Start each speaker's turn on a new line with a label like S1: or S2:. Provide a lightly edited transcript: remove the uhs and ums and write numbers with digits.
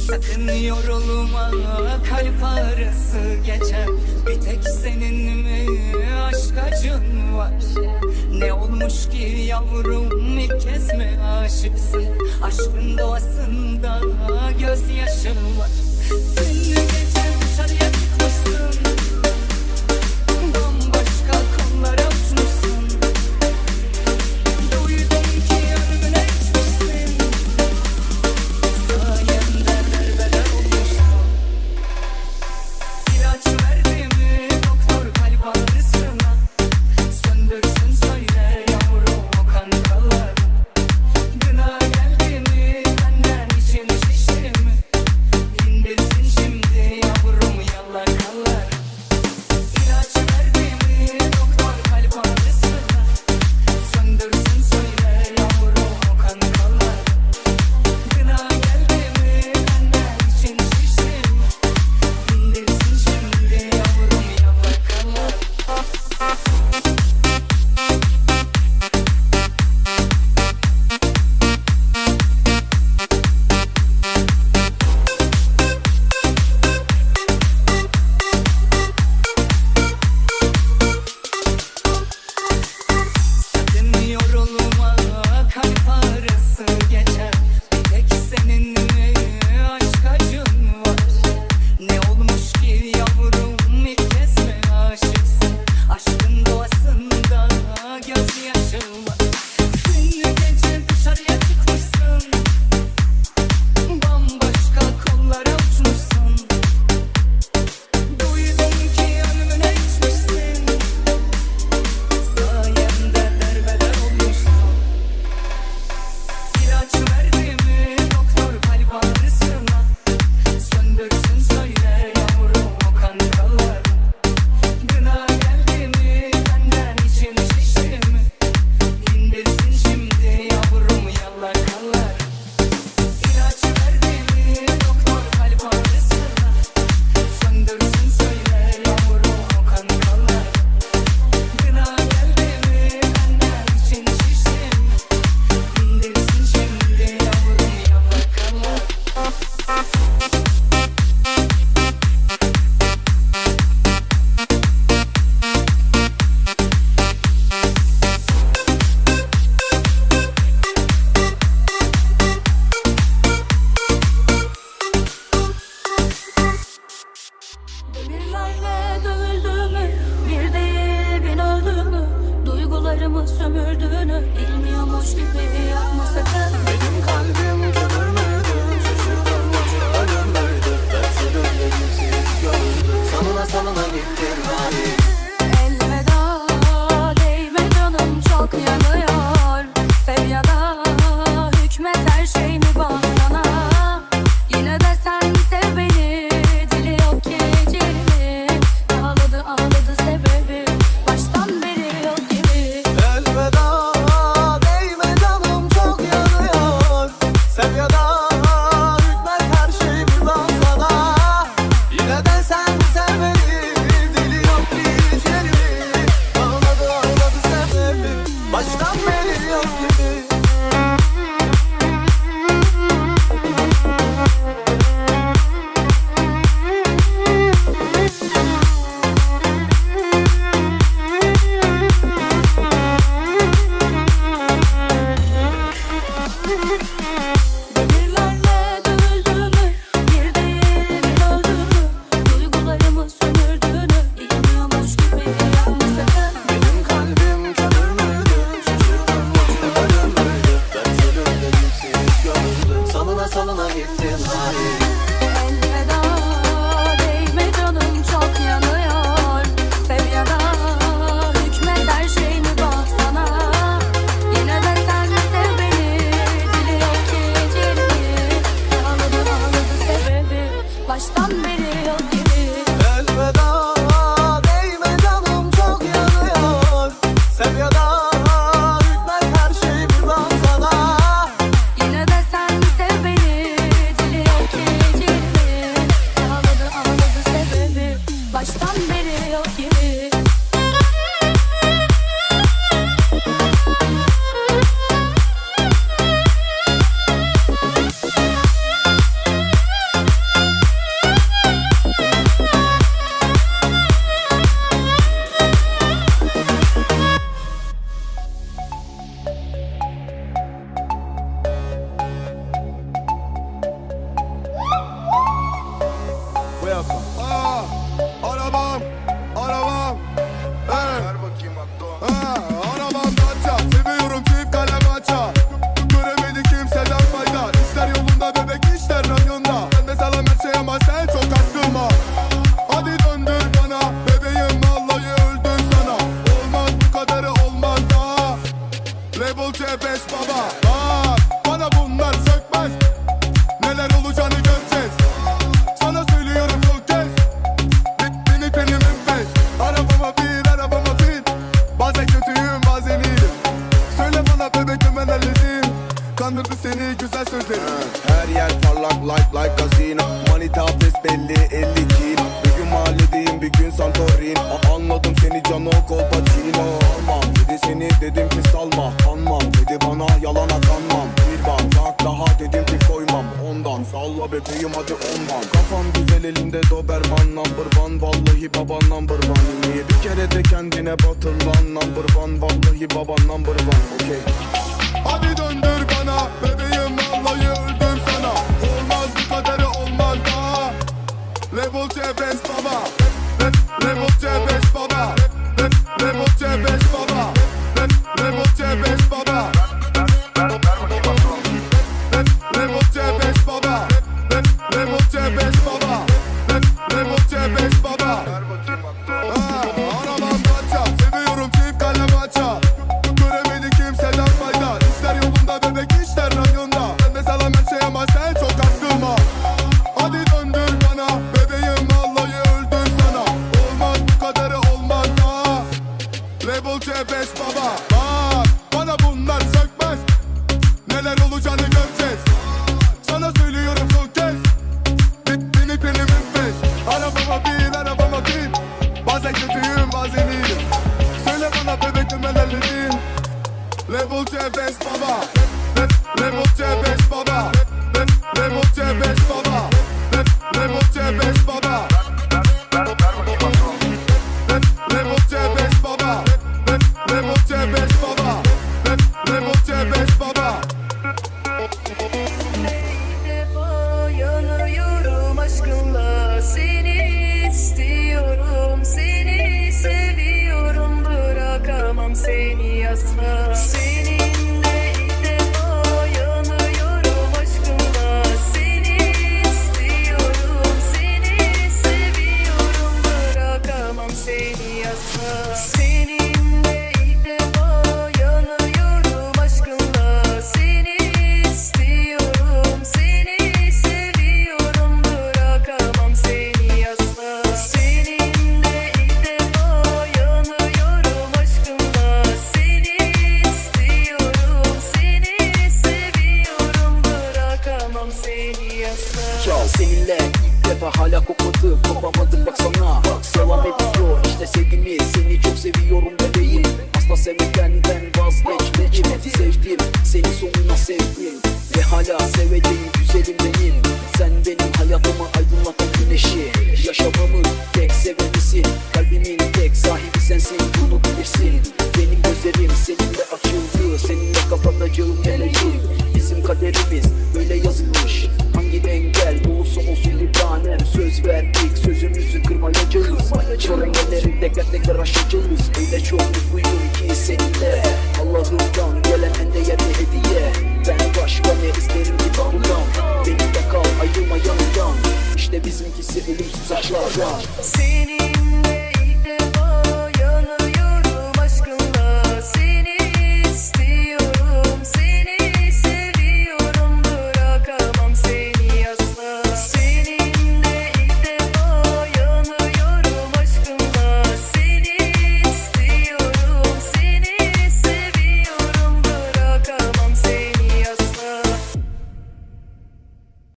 S1: Sakın yorulma, kalp ağrısı geçer. Bir tek senin mi aşk acın var? Ne olmuş ki yavrum, ilk kez mi aşıksın? Aşkın doğasında gözyaşın var. Dün gece dışarıya çıkmışsın, bambaşka kollara uçmuşsun. Duydum ki önümüne geçmişsin, sayemde derbeder olmuşsun. İlaç verdi mi doktor kalp ağrısına? Söndürsün söyle yavrum o kankalar. Gına geldi mi benden için şişti mi? İndirsin şimdi yavrum yalakalar. İlaç verdi mi doktor kalp ağrısına? Söndürsün söyle yavrum o kankalar. Gına geldi mi benden için şişti mi? İndirsin şimdi yavrum yalakalar. Sakın yorulma, kalp ağrısı geçer. Bir tek senin mi aşk acın var? Ne olmuş ki yavrum, ilk kez mi aşıksın? Aşkın doğasında gözyaşın var. Dün gece dışarıya çıkmışsın, bambaşka kollara uçmuşsun. Duydum ki önümüne geçmişsin, sayemde derbeder olmuşsun. İlaç verdi mi doktor kalp ağrısına? Söndürsün söyle yavrum o kankalar. Gına geldi mi benden için şişti mi? İndirsin şimdi yavrum yalakalar. İlaç verdi mi doktor kalp ağrısına? Söndürsün söyle yavrum o kankalar. Gına geldi mi benden için şişti mi? İndirsin şimdi yavrum yalakalar.
S2: Demirlerle dövüldüğümü, bir değil bin öldüğümü, duygularımı sömürdüğünü bilmiyormuş gibi yapma sakın.
S3: Benim kalbim kömür müydü? Şaşırdım acı ölüm müydü? Dertlerimle kimsiz gördüm. Salına salına gittin hali.
S2: Elveda değme canım çok yanıyor. Sev ya da hükmet her şey mi bana? Yine de sen sev beni, dili yok ki eceli. Ağladı ağladı sebebi, baştan beri yok gibi.
S3: Elveda değme canım çok yanıyor. Sev ya da hükmet her şey buradan sana. Yine de sen sev beni, dili yok ki içeri. Ağladı ağladı sebebi, baştan beri yok gibi.
S2: Demirlerle dövüldüğümü, bir değil bin öldüğümü, duygularımı sömürdüğünü bilmiyormuş gibi yapma sakın.
S3: Benim kalbim kömür müydü? Şaşırdım acı ölüm müydü? Dertlerimle kimsiz gördüm. Salına salına gittin hali.
S2: Elveda değme canım çok yanıyor. Sev ya da hükmet her şey mi sana? Yine de sen sev beni, dili yok ki eceli. Ağladı ağladı sebebi, baştan beri yok gibi.
S3: Elveda değme canım çok yanıyor. Sev ya da hükmet her şey buradan sana.
S2: Yine de sen sev beni, dili yok ki
S3: alaka? Arabam ver bakayım hatta. Arabam Dacia, seviyorum çift kalem aça. Göremedi kimseden fayda. İşler yolunda bebek, işler rayında. Ben de salam her şey ama sen çok askılma. Hadi döndür bana bebeğim, vallahi öldüm sana. Olmaz bu kadarı, olmaz daha. Rebel C5 baba. Bak bana bunlar sökmez. Neler olacağını göreceğiz. Sana söylüyorum son kez. Benim enfes. Arabama bin. Bazen kötüyüm bazen iyiyim. Söyle bana bebek hemen halledeyim. Kandırdı seni güzel sözlerim.
S4: Her yer parlak like casino. Manita pes belli 50 kil. Bir gün mahalledeyim bir gün Santorin. Anladım seni Cano Colpacino. Salmam dedi seni dedim ki salma. Kanmam dedi bana yalana kanmam. Bir bak daha dedim ki koymam. Ondan salla bebeğim hadi ondan. Kafam güzel elinde Doberman number one. Vallahi baban number one. Niye bir kere de kendine batırlan number one. Vallahi baban number one. Okay.
S3: Hadi döndür bana bebeğim, vallahi öldüm sana. Olmaz bu kadarı, olmaz daha. Rebel C5 baba. Rebel C5 baba. Rebel C5 baba. Rebel C5 baba. Rebel C5 baba. Rebel C5 baba. Rebel C5 baba. Arabam Dacia, seviyorum çift kalem aça. Göremedi kimseden fayda. İşler yolunda bebek, işler rayında. Ben de salam her şey ama sen çok askılma. Hadi döndür bana bebeğim, vallahi öldüm sana. Olmaz bu kadarı, olmaz daha. Rebel C5 baba. Bak bana bunlar sökmez. Neler olacağını göreceğiz. Sana söylüyorum son kez. Benim enfes. Arabama bin. Bazen kötüyüm bazen iyiyim. Söyle bana bebek hemen halledeyim. Rebel C5 baba. Rebel C5 baba. Rebel C5 baba. Rebel C5 baba. Rebel C5 baba. Rebel C5 baba. Rebel C5 baba.
S1: İlk defa yanıyorum aşkınla. Seni istiyorum, seni seviyorum. Bırakamam seni asla. Seninle ilk defa yanıyorum aşkınla. Seni istiyorum, seni seviyorum. Bırakamam seni asla. Seninle ilk defa yanıyorum aşkınla. Seni istiyorum, seni seviyorum. Bırakamam seni asla. Seninle ilk defa yanıyorum aşkınla. Seni istiyorum, seni seviyorum. Bırakamam seni asla.
S5: Ya seninle ilk defa hala kokladık, kopamadık baksana. Selam ediyor işte sevgimi, seni çok seviyorum bebeğim. Asla sevmekten ben vazgeçmeyim. Sevdim seni sonuna sevdim ve hala seveceğim güzelim benim. Sen benim hayatımı aydınlatan güneşi. Yaşamamın tek sevgilisi, kalbimin tek sahibi sensin, bunu bilirsin. Benim gözlerim seninle açıldı, seninle kapatacağım meleğim. Bizim kaderimiz böyle yazılmış. Hangi engel olursa olsun bir tanem söz ver.